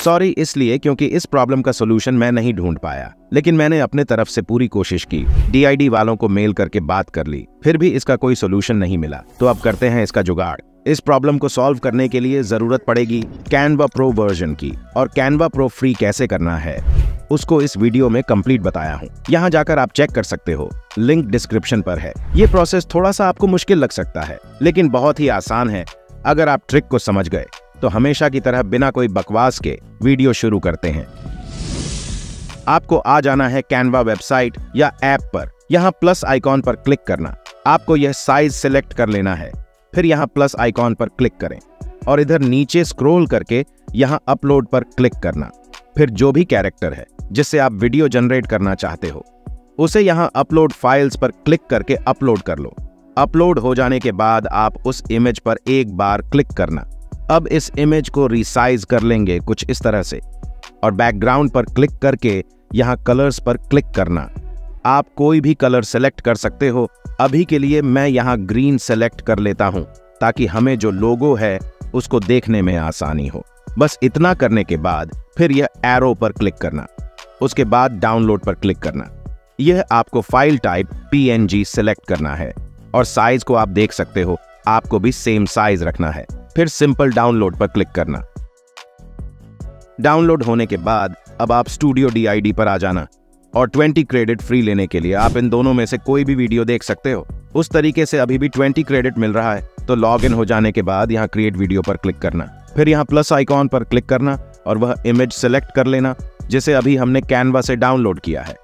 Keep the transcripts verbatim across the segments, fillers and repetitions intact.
Sorry इसलिए क्योंकि इस प्रॉब्लम का सोल्यूशन मैं नहीं ढूंढ पाया, लेकिन मैंने अपने तरफ से पूरी कोशिश की, डी आई डी वालों को मेल करके बात कर ली, फिर भी इसका कोई सोल्यूशन नहीं मिला। तो अब करते हैं इसका जुगाड़। इस प्रॉब्लम को सॉल्व करने के लिए जरूरत पड़ेगी कैनवा प्रो वर्जन की, और कैनवा प्रो फ्री कैसे करना है उसको इस वीडियो में कंप्लीट बताया हूँ। यहाँ जाकर आप चेक कर सकते हो, लिंक डिस्क्रिप्शन पर है। ये प्रोसेस थोड़ा सा आपको मुश्किल लग सकता है, लेकिन बहुत ही आसान है अगर आप ट्रिक को समझ गए। तो हमेशा की तरह बिना कोई बकवास के वीडियो शुरू करते हैं। आपको आ जाना है कैनवा वेबसाइट या ऐप पर। यहाँ प्लस आइकॉन पर क्लिक करना, आपको यह साइज सिलेक्ट कर लेना है। फिर यहाँ प्लस आइकॉन पर क्लिक करें और इधर नीचे स्क्रॉल करके यहाँ अपलोड पर क्लिक करना। फिर जो भी कैरेक्टर है जिससे आप वीडियो जनरेट करना चाहते हो उसे यहाँ अपलोड फाइल्स पर क्लिक करके अपलोड कर लो। अपलोड हो जाने के बाद आप उस इमेज पर एक बार क्लिक करना। अब इस इमेज को रिसाइज कर लेंगे कुछ इस तरह से, और बैकग्राउंड पर क्लिक करके यहाँ कलर्स पर क्लिक करना। आप कोई भी कलर सेलेक्ट कर सकते हो। अभी के लिए मैं यहाँ ग्रीन सेलेक्ट कर लेता हूँ ताकि हमें जो लोगो है उसको देखने में आसानी हो। बस इतना करने के बाद फिर यह एरो पर क्लिक करना, उसके बाद डाउनलोड पर क्लिक करना। यह आपको file type P N G select करना है और साइज को आप देख सकते हो, आपको भी सेम साइज रखना है। फिर सिंपल डाउनलोड पर क्लिक करना। डाउनलोड होने के बाद अब आप स्टूडियो डी आई डी पर आ जाना और बीस क्रेडिट फ्री लेने के लिए आप इन दोनों में से कोई भी वीडियो देख सकते हो। उस तरीके से अभी भी बीस क्रेडिट मिल रहा है। तो लॉग इन हो जाने के बाद यहाँ क्रिएट वीडियो पर क्लिक करना, फिर यहाँ प्लस आइकॉन पर क्लिक करना और वह इमेज सेलेक्ट कर लेना जिसे अभी हमने कैनवा से डाउनलोड किया है।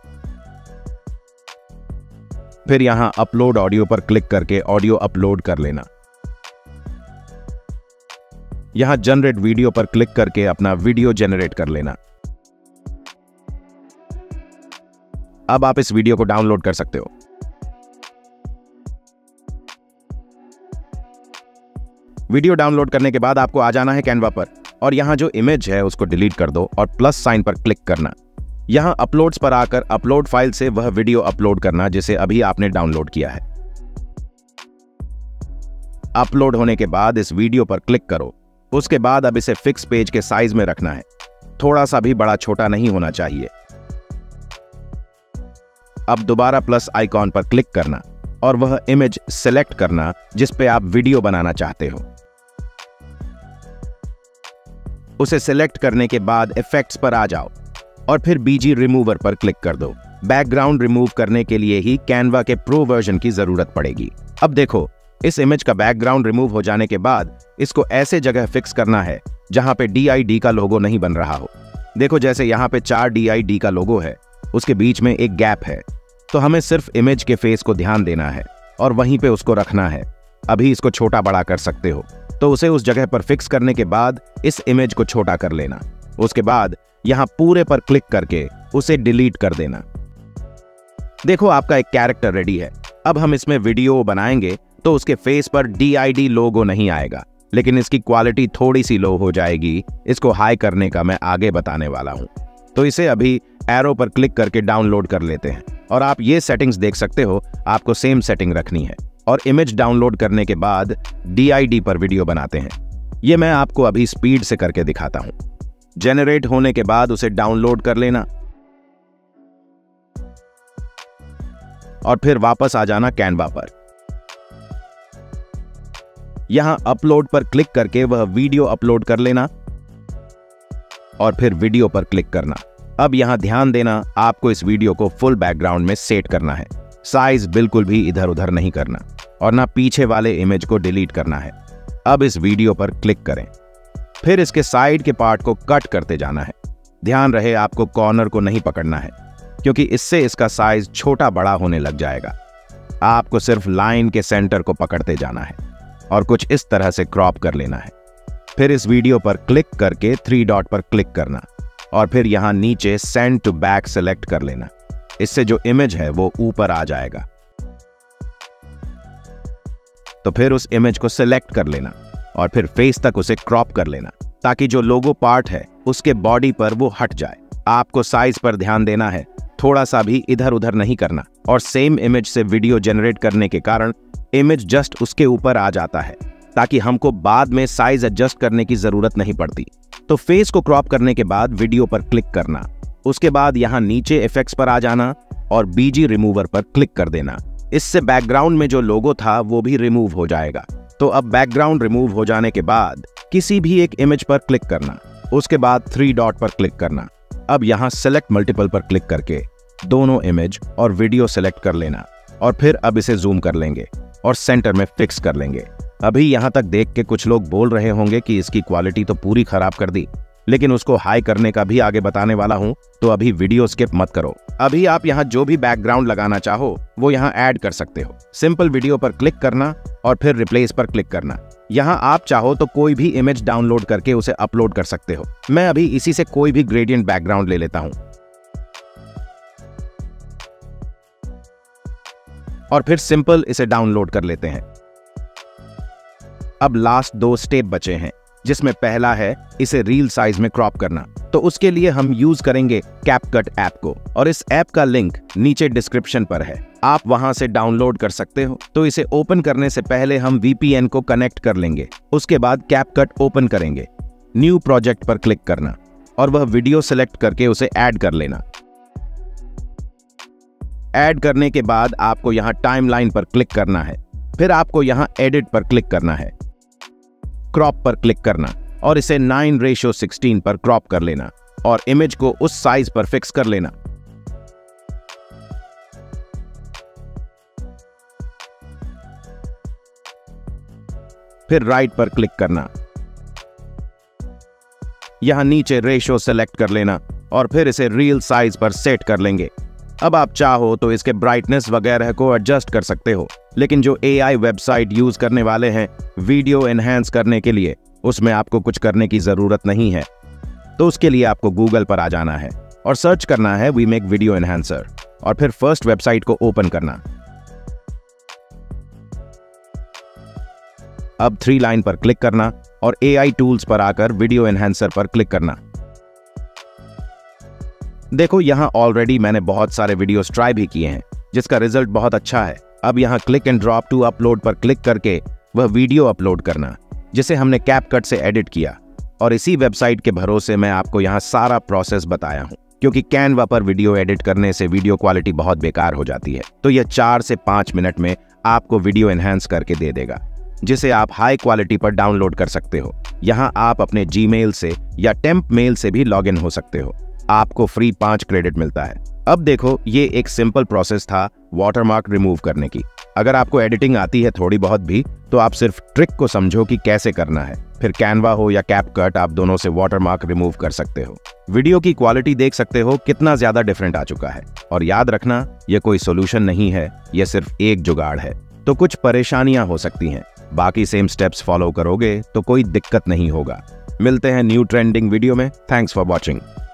फिर यहाँ अपलोड ऑडियो पर क्लिक करके ऑडियो अपलोड कर लेना। यहाँ जनरेट वीडियो पर क्लिक करके अपना वीडियो जनरेट कर लेना। अब आप इस वीडियो को डाउनलोड कर सकते हो। वीडियो डाउनलोड करने के बाद आपको आ जाना है कैनवा पर और यहाँ जो इमेज है उसको डिलीट कर दो और प्लस साइन पर क्लिक करना। यहाँ अपलोड्स पर आकर अपलोड फाइल से वह वीडियो अपलोड करना जिसे अभी आपने डाउनलोड किया है। अपलोड होने के बाद इस वीडियो पर क्लिक करो। उसके बाद अब इसे फिक्स पेज के साइज में रखना है, थोड़ा सा भी बड़ा छोटा नहीं होना चाहिए। अब दोबारा प्लस आइकॉन पर क्लिक करना और वह इमेज सेलेक्ट करना जिस पे आप वीडियो बनाना चाहते हो। उसे सेलेक्ट करने के बाद इफेक्ट्स पर आ जाओ और फिर बीजी रिमूवर पर क्लिक कर दो। बैकग्राउंड रिमूव करने के लिए ही कैनवा के प्रो वर्जन की जरूरत पड़ेगी। अब देखो, इस इमेज का बैकग्राउंड रिमूव हो जाने के बाद इसको ऐसे जगह फिक्स करना है जहां पे डी आई डी का लोगो नहीं बन रहा हो। देखो जैसे यहाँ पे चार डी आई डी का लोगो है, उसके बीच में एक गैप है, तो हमें सिर्फ इमेज के फेस को ध्यान देना है और वहीं पे उसको रखना है। अभी इसको छोटा बड़ा कर सकते हो, तो उसे उस जगह पर फिक्स करने के बाद इस इमेज को छोटा कर लेना। उसके बाद यहाँ पूरे पर क्लिक करके उसे डिलीट कर देना। देखो आपका एक कैरेक्टर रेडी है। अब हम इसमें वीडियो बनाएंगे तो उसके फेस पर डी आई डी लोगो नहीं आएगा, लेकिन इसकी क्वालिटी थोड़ी सी लो हो जाएगी। इसको हाई करने का मैं आगे बताने वाला हूं। तो इसे अभी एरो पर क्लिक करके डाउनलोड कर लेते हैं और आप ये सेटिंग्स देख सकते हो, आपको सेम सेटिंग रखनी है। और इमेज डाउनलोड करने के बाद डी आई डी पर वीडियो बनाते हैं। ये मैं आपको अभी स्पीड से करके दिखाता हूं। जेनरेट होने के बाद उसे डाउनलोड कर लेना और फिर वापस आ जाना कैनवा पर। यहां अपलोड पर क्लिक करके वह वीडियो अपलोड कर लेना और फिर वीडियो पर क्लिक करना। अब यहां ध्यान देना, आपको इस वीडियो को फुल बैकग्राउंड में सेट करना है। साइज बिल्कुल भी इधर उधर नहीं करना और ना पीछे वाले इमेज को डिलीट करना है। अब इस वीडियो पर क्लिक करें, फिर इसके साइड के पार्ट को कट करते जाना है। ध्यान रहे आपको कॉर्नर को नहीं पकड़ना है, क्योंकि इससे इसका साइज छोटा बड़ा होने लग जाएगा। आपको सिर्फ लाइन के सेंटर को पकड़ते जाना है और कुछ इस तरह से क्रॉप कर लेना है। फिर इस वीडियो पर क्लिक करके थ्री डॉट पर क्लिक करना और फिर यहां नीचे सेंड टू बैक सेलेक्ट कर लेना। इससे जो इमेज है वो ऊपर आ जाएगा। तो फिर उस इमेज को सिलेक्ट कर लेना और फिर फेस तक उसे क्रॉप कर लेना ताकि जो लोगो पार्ट है उसके बॉडी पर वो हट जाए। आपको साइज पर ध्यान देना है, थोड़ा सा भी इधर उधर नहीं करना। और सेम इमेज से वीडियो जनरेट करने के कारण इमेज जस्ट उसके ऊपर आ जाता है, ताकि हमको बाद में साइज एडजस्ट करने की जरूरत नहीं पड़ती। तो फेस को क्रॉप करने के बाद वीडियो पर क्लिक करना, उसके बाद यहाँ नीचे इफेक्ट्स पर आ जाना और बीजी रिमूवर पर क्लिक कर देना। इससे बैकग्राउंड में जो लोगो था वो भी रिमूव हो जाएगा। तो अब बैकग्राउंड रिमूव हो जाने के बाद किसी भी एक इमेज पर क्लिक करना, उसके बाद थ्री डॉट पर क्लिक करना। अब यहाँ सेलेक्ट मल्टीपल पर क्लिक करके दोनों इमेज और वीडियो सेलेक्ट कर लेना और फिर अब इसे जूम कर लेंगे और सेंटर में फिक्स कर लेंगे। अभी यहाँ तक देख के कुछ लोग बोल रहे होंगे कि इसकी क्वालिटी तो पूरी खराब कर दी, लेकिन उसको हाई करने का भी आगे बताने वाला हूँ, तो अभी वीडियो स्किप मत करो। अभी आप यहाँ जो भी बैकग्राउंड लगाना चाहो वो यहाँ ऐड कर सकते हो। सिंपल वीडियो पर क्लिक करना और फिर रिप्लेस पर क्लिक करना। यहाँ आप चाहो तो कोई भी इमेज डाउनलोड करके उसे अपलोड कर सकते हो। मैं अभी इसी से कोई भी ग्रेडियंट बैकग्राउंड ले लेता हूँ और फिर सिंपल इसे डाउनलोड कर लेते हैं। अब लास्ट दो स्टेप बचे हैं, जिसमें पहला है इसे रील साइज में क्रॉप करना। तो उसके लिए हम यूज करेंगे कैपकट ऐप को और इस ऐप का लिंक नीचे डिस्क्रिप्शन पर है, आप वहां से डाउनलोड कर सकते हो। तो इसे ओपन करने से पहले हम वीपीएन को कनेक्ट कर लेंगे, उसके बाद कैपकट ओपन करेंगे, न्यू प्रोजेक्ट पर क्लिक करना और वह वीडियो सेलेक्ट करके उसे ऐड कर लेना। ऐड करने के बाद आपको यहाँ टाइमलाइन पर क्लिक करना है, फिर आपको यहाँ एडिट पर क्लिक करना है, क्रॉप पर क्लिक करना और इसे नाइन रेशियो सिक्सटीन पर क्रॉप कर लेना और इमेज को उस साइज पर फिक्स कर लेना। फिर राइट पर क्लिक करना, यहां नीचे रेशियो सेलेक्ट कर लेना और फिर इसे रील साइज पर सेट कर लेंगे। अब आप चाहो तो इसके ब्राइटनेस वगैरह को एडजस्ट कर सकते हो, लेकिन जो एआई वेबसाइट यूज करने वाले हैं वीडियो एनहांस करने के लिए, उसमें आपको कुछ करने की जरूरत नहीं है। तो उसके लिए आपको गूगल पर आ जाना है और सर्च करना है वी मेक वीडियो एनहांसर और फिर फर्स्ट वेबसाइट को ओपन करना। अब थ्री लाइन पर क्लिक करना और एआई टूल्स पर आकर वीडियो एनहांसर पर क्लिक करना। देखो यहाँ ऑलरेडी मैंने बहुत सारे वीडियोस ट्राई भी किए हैं, जिसका रिजल्ट बहुत अच्छा है। अब यहाँ click and drop to upload पर क्लिक करके वह वीडियो अपलोड करना, जिसे हमने कैपकट से एडिट किया। और इसी वेबसाइट के भरोसे मैं आपको यहाँ सारा प्रोसेस बताया हूँ, क्योंकि कैनवा पर वीडियो एडिट करने से वीडियो क्वालिटी बहुत बेकार हो जाती है। तो यह चार से पाँच मिनट में आपको वीडियो एनहांस करके दे देगा, जिसे आप हाई क्वालिटी पर डाउनलोड कर सकते हो। यहाँ आप अपने जीमेल से या टेम्प मेल से भी लॉग इन हो सकते हो, आपको फ्री पांच क्रेडिट मिलता है। अब देखो ये एक सिंपल प्रोसेस था वाटरमार्क रिमूव करने की। अगर आपको एडिटिंग आती है थोड़ी बहुत भी, तो आप सिर्फ ट्रिक को समझो कि कैसे करना है, फिर कैनवा हो या कैपकट, आप दोनों से वाटरमार्क रिमूव कर सकते हो। वीडियो की क्वालिटी देख सकते हो कितना ज्यादा डिफरेंट आ चुका है। और याद रखना, ये कोई सोल्यूशन नहीं है, ये सिर्फ एक जुगाड़ है। तो कुछ परेशानियां हो सकती हैं, बाकी सेम स्टेप्स फॉलो करोगे तो कोई दिक्कत नहीं होगा। मिलते हैं न्यू ट्रेंडिंग वीडियो में। Thanks for watching.